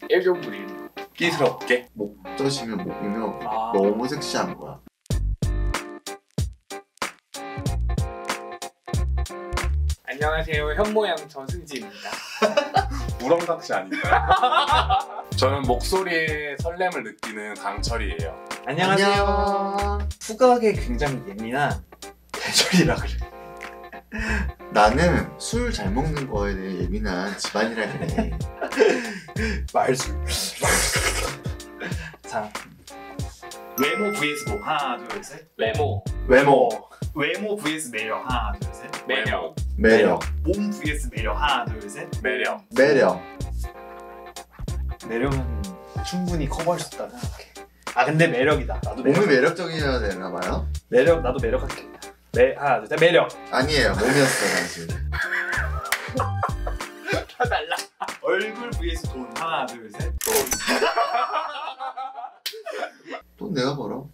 애교 부리는 거. 끼스럽게? 목젖이며 목이며 너무 섹시한 거야. 안녕하세요, 현모양 전승지입니다. 우렁각시 아닌가요? 저는 목소리에 설렘을 느끼는 강철이에요. 안녕하세요. 후각에 굉장히 예민한 대철이라 그래. 나는 술 잘 먹는 거에 대해 예민한 집안이라 그래. 말술. 자, 외모 vs 뭐 하나 둘 셋. 외모, 외모 vs 매력 하나 둘 셋. 매력, 매력. 몸 vs 매력 하나 둘 셋. 매력. 매력. 매력은 충분히 커버할 수 있다 생각해. 아 근데 매력이다. 나도 몸이 매력적이어야 되나 봐요? 매력 나도 매력할게. 하나 둘 셋. 매력. 아니에요, 몸이었어 사실. 다 달라. 얼굴 vs 돈 하나 둘 셋. 돈 내가 벌어.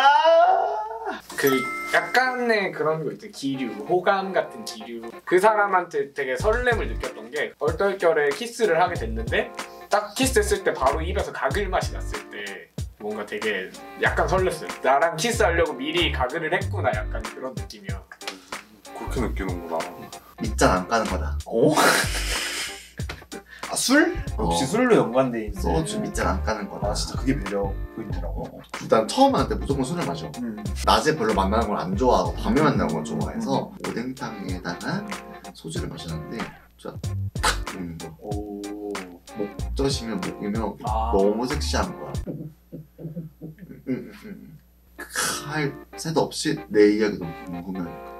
그 약간의 그런 거 있죠. 기류, 호감 같은 기류. 그 사람한테 되게 설렘을 느꼈던 게 얼떨결에 키스를 하게 됐는데 딱 키스했을 때 바로 입에서 가글 맛이 났을 때 뭔가 되게 약간 설렜어요. 나랑 키스하려고 미리 가글을 했구나, 약간 그런 느낌이야. 그렇게 느끼는구나. 밑장 안 까는 거다. 오? 아 술? 역시 술로 연관돼 있는. 소주 밑장 안 까는 거다. 아 진짜 그게 매력 포인트라고. 난 처음 만날 때 무조건 술을 마셔. 낮에 별로 만나는 걸 안 좋아하고 밤에 만나는 걸 좋아해서 오뎅탕에다가 소주를 마셨는데 진짜 탁 먹는 거. 오. 목젖이며 목이며 너무 섹시한 거야. 할 새도 없이 내 이야기 너무 궁금해하니까.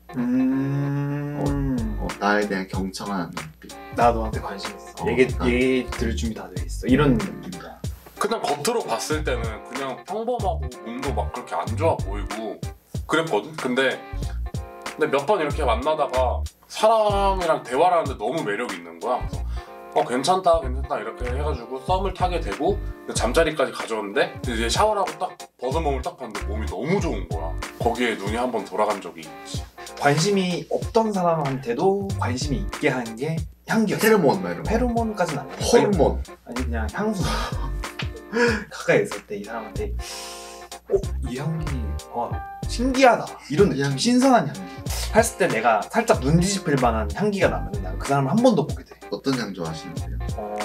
나에 대한 경청하는 눈빛. 나 너한테 관심 있어. 얘기 들을 준비 다 돼 있어. 이런 느낌이야. 그냥 겉으로 봤을 때는 그냥 평범하고 몸도 막 그렇게 안 좋아 보이고 그랬거든? 근데 몇 번 이렇게 만나다가 사람이랑 대화를 하는데 너무 매력이 있는 거야. 그래서 괜찮다 이렇게 해가지고 썸을 타게 되고 잠자리까지 가져왔는데 이제 샤워를 하고 딱 벗은 몸을 딱 봤는데 몸이 너무 좋은 거야. 거기에 눈이 한번 돌아간 적이 있지. 관심이 없던 사람한테도 관심이 있게 한 게 향기였어. 페로몬 막 이런 거. 페로몬까지는 아니야. 호르몬. 아니 그냥 향수. 가까이 있을 때 이 사람한테 이 향기 신기하다 이런 느낌. 향기. 신선한 향기 했을 때 내가 살짝 눈 뒤집힐 만한 향기가 나면 난 그 사람을 한 번 더 보게 돼. 어떤 향 좋아하시는데요?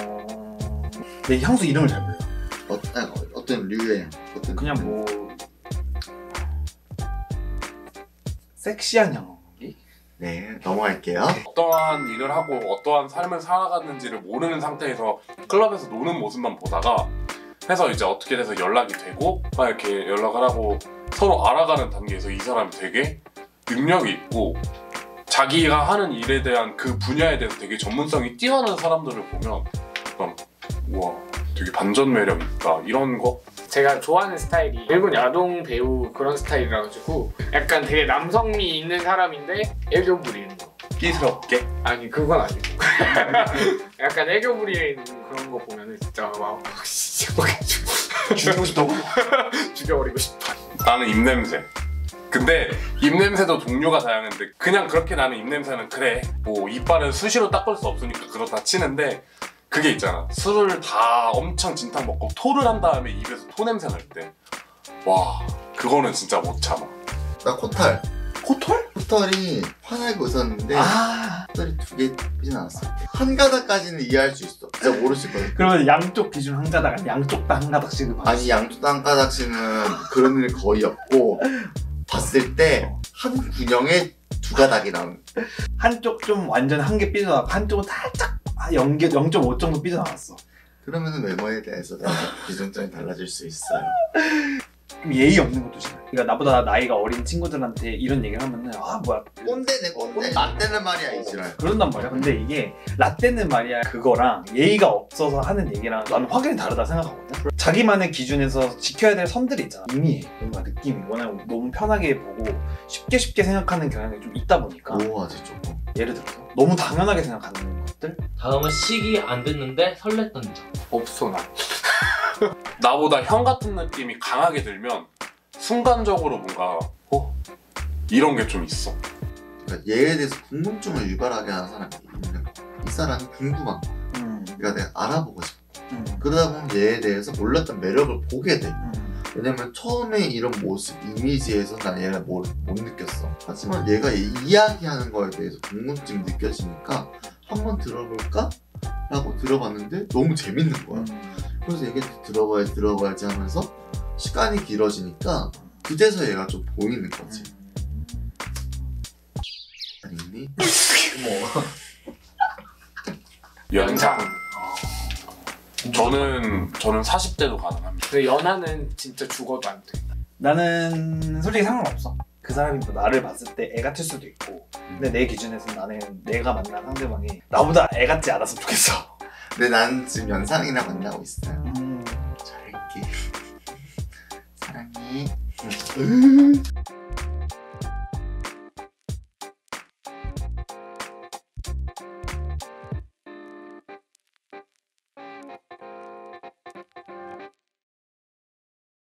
내 향수 이름을 잘 몰라. 어떤 류의 향? 어떤 그냥 뭐 섹시한 향기? 네, 넘어갈게요. 어떠한 일을 하고 어떠한 삶을 살아갔는지를 모르는 상태에서 클럽에서 노는 모습만 보다가 해서 이제 어떻게 돼서 연락이 되고 막 이렇게 연락을 하고 서로 알아가는 단계에서 이 사람이 되게 능력이 있고 자기가 하는 일에 대한 그 분야에 대해서 되게 전문성이 뛰어난 사람들을 보면 약간 우와 되게 반전 매력 있다 이런 거? 제가 좋아하는 스타일이 일본 야동 배우 그런 스타일이라 가지고 약간 되게 남성미 있는 사람인데 애교 부리는 거. 끼스럽게? 아니 그건 아니고 약간 애교 부리는 그런 거 보면은 진짜 막 죽이고 싶다고? 죽여버리고 싶어. 나는 입냄새. 근데 입냄새도 종류가 다양한데 그냥 그렇게 나는 입냄새는 그래 뭐 이빨은 수시로 닦을 수 없으니까 그렇다 치는데 그게 있잖아. 술을 다 엄청 진탕 먹고 토를 한 다음에 입에서 토 냄새 날 때 와 그거는 진짜 못 참아. 나 코털. 코털? 코털이 환하게 웃었는데 코털이 2개 피진 않았어. 한 가닥까지는 이해할 수 있어. 진짜 모르실 거예요. 그러면 양쪽 기준 한 가닥 아니 양쪽 다 한 가닥씩은 아니 양쪽 다 한 가닥씩은 그런 일이 거의 없고 봤을 때 한 군형에 2가닥이 나오는. 한쪽 좀 완전 한 개 삐져나가고 한쪽은 살짝 0.5 정도 삐져나갔어. 그러면은 외모에 대해서 기준점이 달라질 수 있어요. 좀 예의 없는 것도 싫어. 그러니까 나보다 나이가 어린 친구들한테 이런 얘기를 하면은 뭐야 꼰대네 꼰대. 라떼는 말이야 이 지랄. 그런단 말이야. 근데 이게 라떼는 말이야 그거랑 예의가 없어서 하는 얘기랑 나는 확연히 다르다 생각하거든. 자기만의 기준에서 지켜야 될 선들이 있잖아. 이미 뭔가 느낌이 워낙 너무 편하게 보고 쉽게 생각하는 경향이 좀 있다 보니까 오하지 조금. 예를 들어서 너무 당연하게 생각하는 것들. 다음은 식이 안 됐는데 설렜던 점. 없어 나. 나보다 형 같은 느낌이 강하게 들면 순간적으로 뭔가 이런 게 좀 있어. 그러니까 얘에 대해서 궁금증을 유발하게 하는 사람이 있는 거야. 이 사람이 궁금한 거야. 그러니까 내가 알아보고 싶어. 그러다 보면 얘에 대해서 몰랐던 매력을 보게 돼. 왜냐면 처음에 이런 모습, 이미지에서 난 얘를 못 느꼈어. 하지만 얘가 이야기하는 거에 대해서 궁금증이 느껴지니까 한번 들어볼까? 라고 들어봤는데 너무 재밌는 거야. 그래서 얘기 들어봐야지 하면서 시간이 길어지니까 그제서 얘가 좀 보이는 거지. 아니니? 뭐 연상. 저는 40대도 가능합니다. 근데 연하는 진짜 죽어도 안 돼. 나는 솔직히 상관없어. 그 사람이 뭐 나를 봤을 때 애 같을 수도 있고 근데 내 기준에서 나는 내가 만난 상대방이 나보다 애 같지 않았으면 좋겠어. 근데 난 지금 연상이랑 만나고 있어요. 잘할게. 사랑해.